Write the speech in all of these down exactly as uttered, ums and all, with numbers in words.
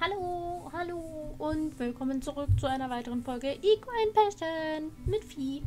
Hallo, hallo und willkommen zurück zu einer weiteren Folge Equine Passion mit Vieh.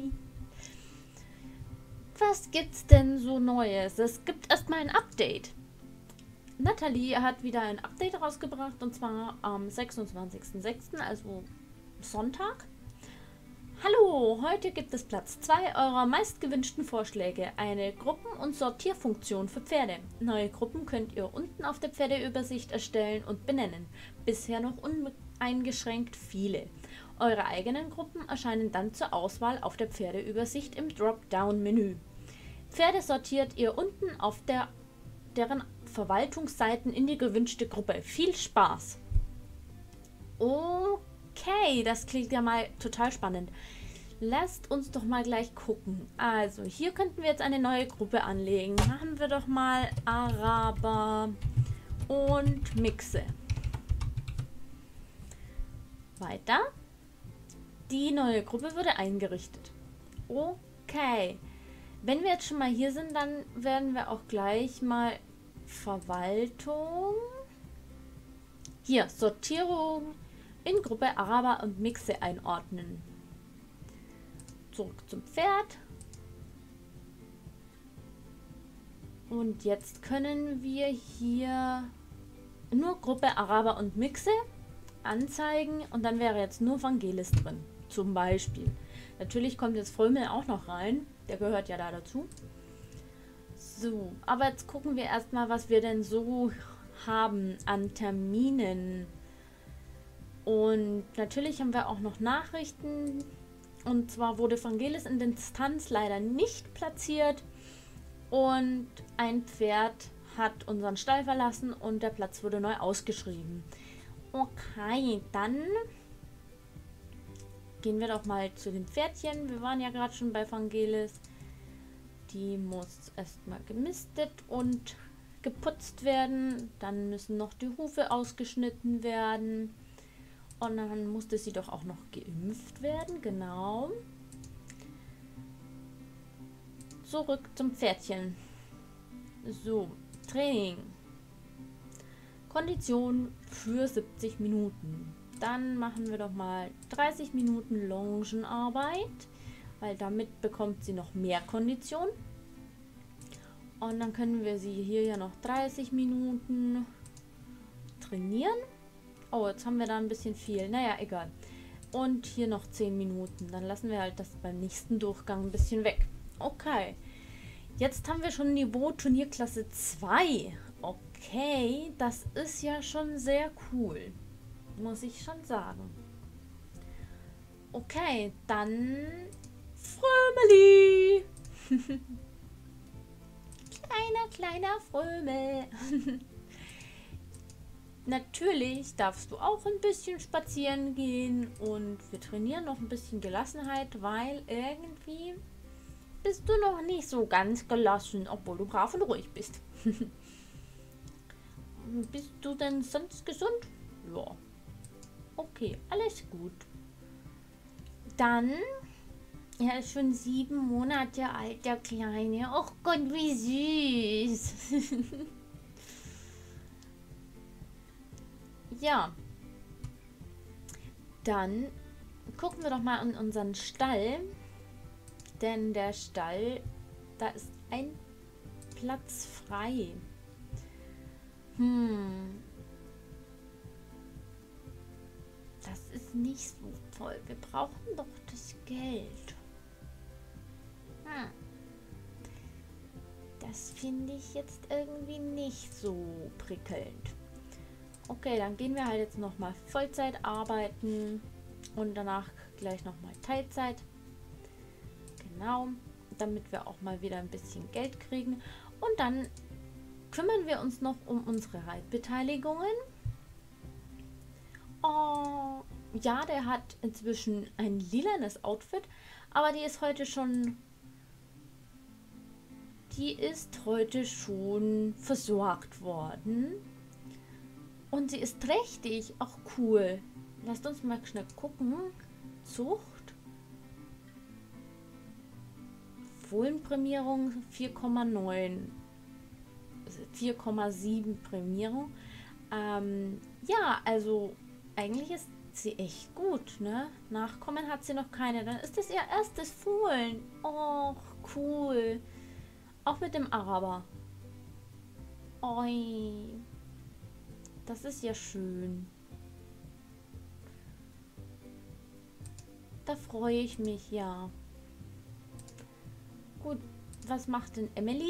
Was gibt's denn so Neues? Es gibt erstmal ein Update. Natalie hat wieder ein Update rausgebracht und zwar am sechsundzwanzigsten sechsten, also Sonntag. Hallo, heute gibt es Platz zwei eurer meistgewünschten Vorschläge, eine Gruppen- und Sortierfunktion für Pferde. Neue Gruppen könnt ihr unten auf der Pferdeübersicht erstellen und benennen. Bisher noch uneingeschränkt viele. Eure eigenen Gruppen erscheinen dann zur Auswahl auf der Pferdeübersicht im Dropdown-Menü. Pferde sortiert ihr unten auf der, deren Verwaltungsseiten in die gewünschte Gruppe. Viel Spaß! Okay, das klingt ja mal total spannend. Lasst uns doch mal gleich gucken. Also, hier könnten wir jetzt eine neue Gruppe anlegen. Machen wir doch mal Araber und Mixe. Weiter. Die neue Gruppe wurde eingerichtet. Okay. Wenn wir jetzt schon mal hier sind, dann werden wir auch gleich mal Verwaltung. Hier, Sortierung in Gruppe Araber und Mixe einordnen. Zurück zum Pferd. Und jetzt können wir hier nur Gruppe Araber und Mixe anzeigen und dann wäre jetzt nur Vangelis drin. Zum Beispiel. Natürlich kommt jetzt Frömel auch noch rein. Der gehört ja da dazu. So, aber jetzt gucken wir erstmal, was wir denn so haben an Terminen. Und natürlich haben wir auch noch Nachrichten. Und zwar wurde Vangelis in den Stunts leider nicht platziert. Und ein Pferd hat unseren Stall verlassen und der Platz wurde neu ausgeschrieben. Okay, dann gehen wir doch mal zu den Pferdchen. Wir waren ja gerade schon bei Vangelis. Die muss erstmal gemistet und geputzt werden. Dann müssen noch die Hufe ausgeschnitten werden. Und dann musste sie doch auch noch geimpft werden, genau. Zurück zum Pferdchen. So, Training. Kondition für siebzig Minuten. Dann machen wir doch mal dreißig Minuten Longenarbeit, weil damit bekommt sie noch mehr Kondition. Und dann können wir sie hier ja noch dreißig Minuten trainieren. Oh, jetzt haben wir da ein bisschen viel. Naja, egal. Und hier noch zehn Minuten. Dann lassen wir halt das beim nächsten Durchgang ein bisschen weg. Okay. Jetzt haben wir schon Niveau Turnierklasse zwei. Okay, das ist ja schon sehr cool. Muss ich schon sagen. Okay, dann Frömeli. Kleiner, kleiner Frömel. Natürlich darfst du auch ein bisschen spazieren gehen und wir trainieren noch ein bisschen Gelassenheit, weil irgendwie bist du noch nicht so ganz gelassen, obwohl du brav und ruhig bist. Bist du denn sonst gesund? Ja. Okay, alles gut. Dann, er ist schon sieben Monate alt, der Kleine. Oh Gott, wie süß. Ja, dann gucken wir doch mal in unseren Stall, denn der Stall, da ist ein Platz frei. Hm, das ist nicht so toll. Wir brauchen doch das Geld. Hm. Das finde ich jetzt irgendwie nicht so prickelnd. Okay, dann gehen wir halt jetzt nochmal Vollzeit arbeiten und danach gleich nochmal Teilzeit. Genau, damit wir auch mal wieder ein bisschen Geld kriegen. Und dann kümmern wir uns noch um unsere Reitbeteiligungen. Oh, ja, der hat inzwischen ein lilanes Outfit, aber die ist heute schon... Die ist heute schon versorgt worden. Und sie ist trächtig. Auch cool. Lasst uns mal schnell gucken. Zucht. Fohlenprämierung vier Komma neun. vier Komma sieben Prämierung. Ähm, ja, also eigentlich ist sie echt gut, ne? Nachkommen hat sie noch keine. Dann ist das ihr erstes Fohlen. Och, cool. Auch mit dem Araber. Oi. Das ist ja schön. Da freue ich mich, ja. Gut, was macht denn Emily?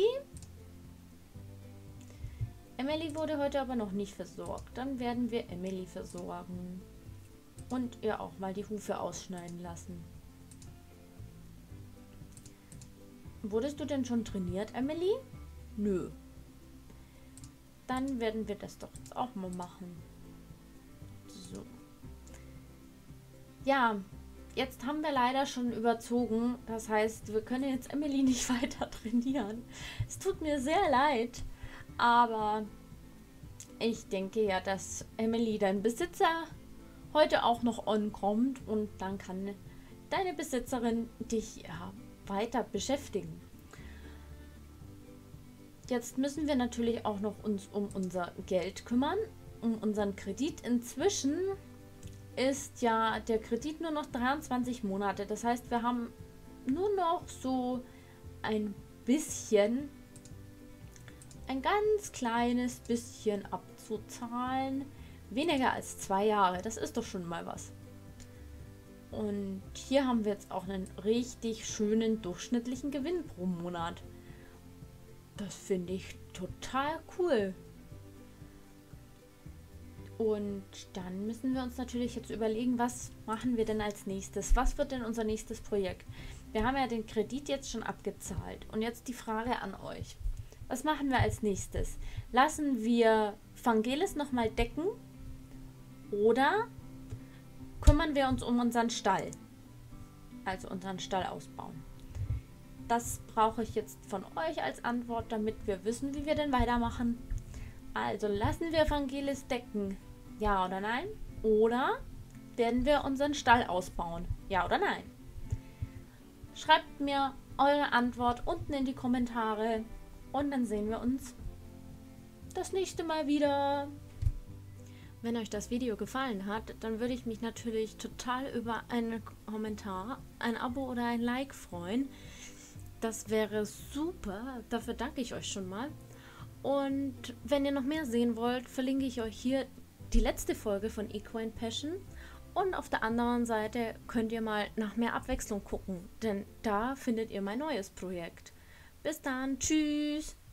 Emily wurde heute aber noch nicht versorgt. Dann werden wir Emily versorgen. Und ihr auch mal die Hufe ausschneiden lassen. Wurdest du denn schon trainiert, Emily? Nö. Dann werden wir das doch jetzt auch mal machen. So. Ja, jetzt haben wir leider schon überzogen. Das heißt, wir können jetzt Emily nicht weiter trainieren. Es tut mir sehr leid. Aber ich denke ja, dass Emily, dein Besitzer, heute auch noch ankommt. Und dann kann deine Besitzerin dich ja weiter beschäftigen. Jetzt müssen wir natürlich auch noch uns um unser Geld kümmern, um unseren Kredit. Inzwischen ist ja der Kredit nur noch dreiundzwanzig Monate. Das heißt, wir haben nur noch so ein bisschen, ein ganz kleines bisschen abzuzahlen. Weniger als zwei Jahre, das ist doch schon mal was. Und hier haben wir jetzt auch einen richtig schönen durchschnittlichen Gewinn pro Monat. Das finde ich total cool. Und dann müssen wir uns natürlich jetzt überlegen, was machen wir denn als nächstes? Was wird denn unser nächstes Projekt? Wir haben ja den Kredit jetzt schon abgezahlt. Und jetzt die Frage an euch. Was machen wir als nächstes? Lassen wir Vangelis nochmal decken? Oder kümmern wir uns um unseren Stall? Also unseren Stall ausbauen. Das brauche ich jetzt von euch als Antwort, damit wir wissen, wie wir denn weitermachen. Also lassen wir Vangelis decken? Ja oder nein? Oder werden wir unseren Stall ausbauen? Ja oder nein? Schreibt mir eure Antwort unten in die Kommentare und dann sehen wir uns das nächste Mal wieder. Wenn euch das Video gefallen hat, dann würde ich mich natürlich total über einen Kommentar, ein Abo oder ein Like freuen. Das wäre super, dafür danke ich euch schon mal. Und wenn ihr noch mehr sehen wollt, verlinke ich euch hier die letzte Folge von Equine Passion. Und auf der anderen Seite könnt ihr mal nach mehr Abwechslung gucken, denn da findet ihr mein neues Projekt. Bis dann, tschüss!